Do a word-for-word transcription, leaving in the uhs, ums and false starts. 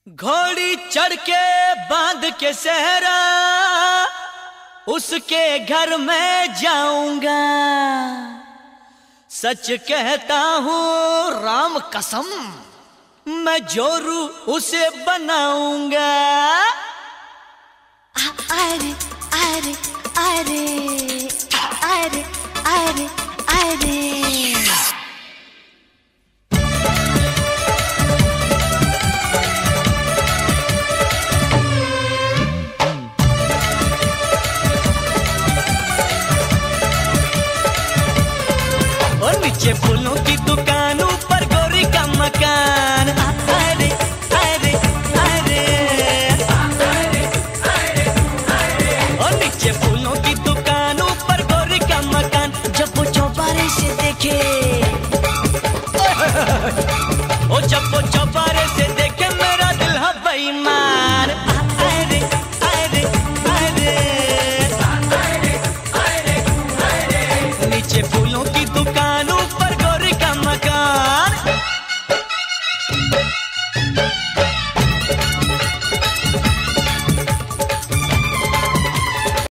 घोड़ी चढ़ के बांध के सहरा उसके घर में जाऊंगा। सच कहता हूँ राम कसम, मैं जोरू उसे बनाऊंगा। अरे अरे अरे अरे अरे अरे